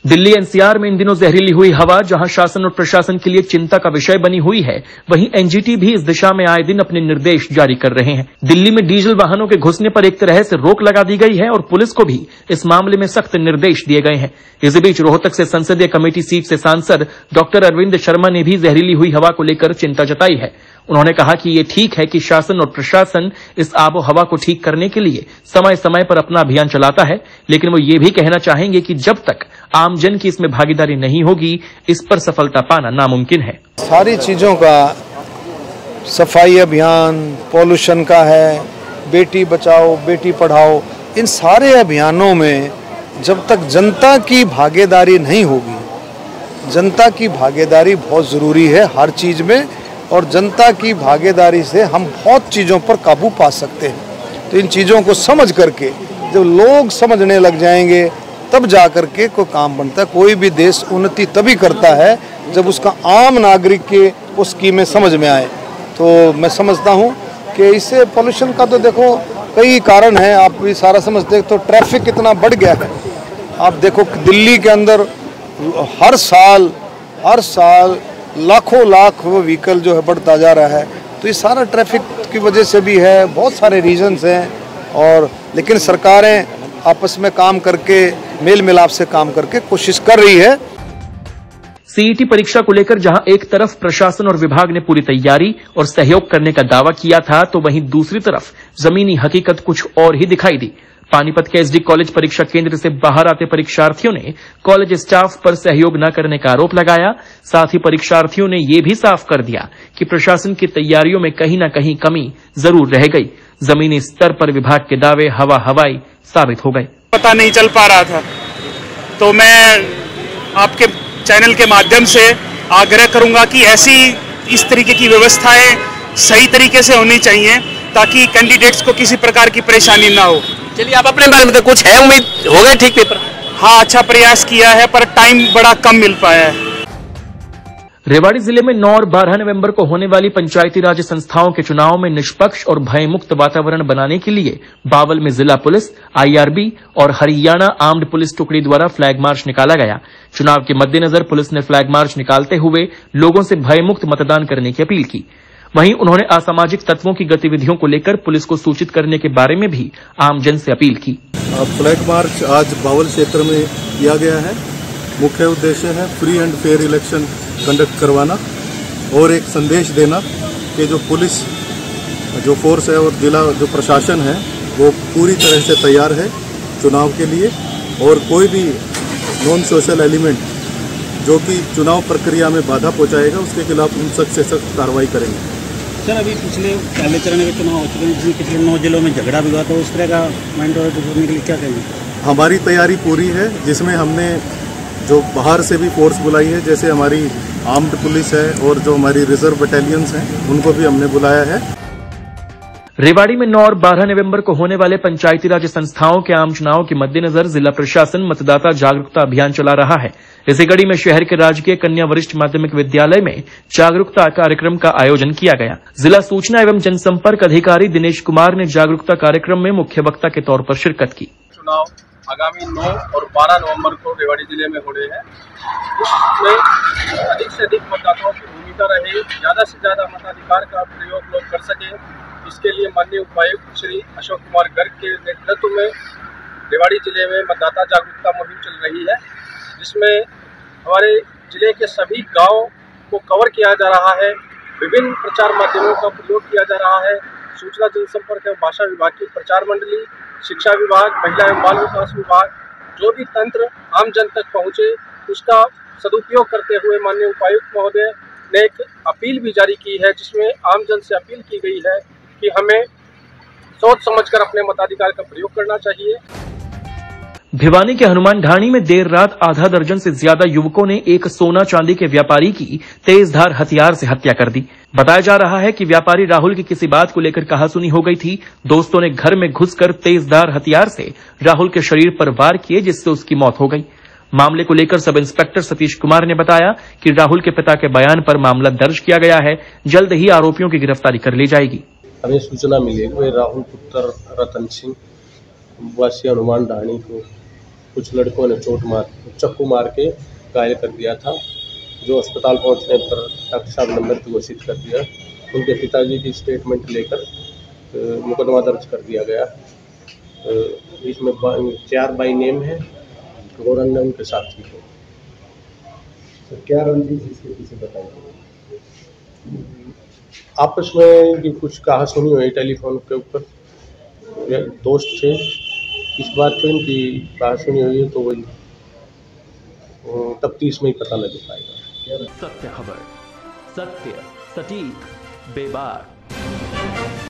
Delhi NCR में इन दिनों जहरीली हुई हवा जहां शासन और प्रशासन के लिए चिंता का विषय बनी हुई है, वहीं एनजीटी भी इस दिशा में आए दिन अपने निर्देश जारी कर रहे हैं। दिल्ली में डीजल वाहनों के घुसने पर एक तरह से रोक लगा दी गई है और पुलिस को भी इस मामले में सख्त निर्देश दिए गए हैं। इसी बीच रोहतक से संसदीय कमेटी सीट से सांसद डॉक्टर अरविंद शर्मा ने भी जहरीली हुई हवा को लेकर चिंता जताई है। उन्होंने कहा कि ये ठीक है कि शासन और प्रशासन इस आबो हवा को ठीक करने के लिए समय समय पर अपना अभियान चलाता है, लेकिन वो ये भी कहना चाहेंगे कि जब तक आमजन की इसमें भागीदारी नहीं होगी, इस पर सफलता पाना नामुमकिन है। सारी चीजों का सफाई अभियान, पॉल्यूशन का है, बेटी बचाओ बेटी पढ़ाओ, इन सारे अभियानों में जब तक जनता की भागीदारी नहीं होगी, जनता की भागीदारी बहुत जरूरी है हर चीज में, और जनता की भागीदारी से हम बहुत चीज़ों पर काबू पा सकते हैं। तो इन चीज़ों को समझ करके जब लोग समझने लग जाएंगे तब जा कर के कोई काम बनता है। कोई भी देश उन्नति तभी करता है जब उसका आम नागरिक के वो स्कीमें समझ में आए। तो मैं समझता हूँ कि इससे पोल्यूशन का तो देखो कई कारण है, आप भी सारा समझते हैं। तो ट्रैफिक कितना बढ़ गया है, आप देखो दिल्ली के अंदर हर साल लाखों वो व्हीकल जो है बढ़ता जा रहा है। तो ये सारा ट्रैफिक की वजह से भी है, बहुत सारे रीजंस हैं, और लेकिन सरकारें आपस में काम करके मेल मिलाप से काम करके कोशिश कर रही है। सीईटी परीक्षा को लेकर जहां एक तरफ प्रशासन और विभाग ने पूरी तैयारी और सहयोग करने का दावा किया था, तो वहीं दूसरी तरफ जमीनी हकीकत कुछ और ही दिखाई दी। पानीपत के एसडी कॉलेज परीक्षा केंद्र से बाहर आते परीक्षार्थियों ने कॉलेज स्टाफ पर सहयोग न करने का आरोप लगाया। साथ ही परीक्षार्थियों ने यह भी साफ कर दिया कि प्रशासन की तैयारियों में कहीं न कहीं कमी जरूर रह गई। जमीनी स्तर पर विभाग के दावे हवाई साबित हो गए। पता नहीं चल पा रहा था, तो मैं आपके चैनल के माध्यम से आग्रह करूंगा कि ऐसी इस तरीके की व्यवस्थाएं सही तरीके से होनी चाहिए ताकि कैंडिडेट्स को किसी प्रकार की परेशानी ना हो। चलिए, आप अपने बारे में तो कुछ है, उम्मीद हो गए ठीक पेपर? हाँ, अच्छा प्रयास किया है पर टाइम बड़ा कम मिल पाया है। रेवाड़ी जिले में 9 और 12 नवंबर को होने वाली पंचायती राज संस्थाओं के चुनाव में निष्पक्ष और भयमुक्त वातावरण बनाने के लिए बावल में जिला पुलिस, आईआरबी और हरियाणा आर्म्ड पुलिस टुकड़ी द्वारा फ्लैग मार्च निकाला गया। चुनाव के मद्देनजर पुलिस ने फ्लैग मार्च निकालते हुए लोगों से भयमुक्त मतदान करने की अपील की। वहीं उन्होंने असामाजिक तत्वों की गतिविधियों को लेकर पुलिस को सूचित करने के बारे में भी आमजन से अपील की। फ्लैग मार्च आज बावल क्षेत्र में किया गया है। मुख्य उद्देश्य है free and fair election conduct करवाना और एक संदेश देना कि जो पुलिस जो फोर्स है और जिला जो प्रशासन है वो पूरी तरह से तैयार है चुनाव के लिए, और कोई भी नॉन सोशल एलिमेंट जो कि चुनाव प्रक्रिया में बाधा पहुंचाएगा उसके खिलाफ हम सख्त से सख्त कार्रवाई करेंगे। सर, अभी पहले चरण के चुनाव हो चुके हैं जिसमें पिछले 9 जिलों में झगड़ा भी हुआ, तो उस तरह का माइंड करने के लिए क्या करेंगे? हमारी तैयारी पूरी है, जिसमें हमने जो बाहर से भी फोर्स बुलाई है, जैसे हमारी आर्म्ड पुलिस है और जो हमारी रिजर्व बटालियंस हैं उनको भी हमने बुलाया है। रेवाड़ी में 9 और 12 नवंबर को होने वाले पंचायती राज संस्थाओं के आम चुनाव के मद्देनजर जिला प्रशासन मतदाता जागरूकता अभियान चला रहा है। इसी कड़ी में शहर के राजकीय कन्या वरिष्ठ माध्यमिक विद्यालय में जागरूकता कार्यक्रम का आयोजन किया गया। जिला सूचना एवं जनसंपर्क अधिकारी दिनेश कुमार ने जागरूकता कार्यक्रम में मुख्य वक्ता के तौर पर शिरकत की। चुनाव आगामी 9 और 12 नवंबर को रेवाड़ी जिले में हो रहे हैं। इसमें अधिक से अधिक मतदाताओं की भूमिका रहे, ज्यादा से ज्यादा मताधिकार का प्रयोग लोग कर सके, इसके लिए माननीय उपायुक्त श्री अशोक कुमार गर्ग के नेतृत्व में रेवाड़ी जिले में मतदाता जागरूकता मुहिम चल रही है, जिसमें हमारे जिले के सभी गांव को कवर किया जा रहा है। विभिन्न प्रचार माध्यमों का प्रयोग किया जा रहा है। सूचना जनसंपर्क एवं भाषा विभाग की प्रचार मंडली, शिक्षा विभाग, महिला एवं बाल विकास विभाग, जो भी तंत्र आम जन तक पहुँचे उसका सदुपयोग करते हुए माननीय उपायुक्त महोदय ने एक अपील भी जारी की है, जिसमें आम जन से अपील की गई है कि हमें सोच समझकर अपने मताधिकार का प्रयोग करना चाहिए। भिवानी के हनुमान ढाणी में देर रात आधा दर्जन से ज्यादा युवकों ने एक सोना चांदी के व्यापारी की तेजधार हथियार से हत्या कर दी। बताया जा रहा है कि व्यापारी राहुल की किसी बात को लेकर कहासुनी हो गई थी। दोस्तों ने घर में घुसकर तेजधार हथियार से राहुल के शरीर पर वार किए, जिससे उसकी मौत हो गई। मामले को लेकर सब इंस्पेक्टर सतीश कुमार ने बताया कि राहुल के पिता के बयान पर मामला दर्ज किया गया है। जल्द ही आरोपियों की गिरफ्तारी कर ली जाएगी। हमें सूचना मिली है कि राहुल पुत्र रतन सिंह वासी हनुमान ढाणी को कुछ लड़कों ने चाकू मार के घायल कर दिया था, जो अस्पताल पहुंचने पर डॉक्टर साहब ने मृत घोषित कर दिया। उनके पिताजी की स्टेटमेंट लेकर मुकदमा दर्ज कर दिया गया। इसमें 4 बाई नेम है और अन्य उनके साथी को। तो क्या रंजिश इसके पीछे बताइए? आपस में कि कुछ कहा सुनी हुई टेलीफोन के ऊपर, दोस्त थे, इस बात पे इनकी कहा सुनी हुई है, तो वही तफ्तीश में ही पता लग पाएगा। सत्य खबर, सत्य, सटीक, बेबाक।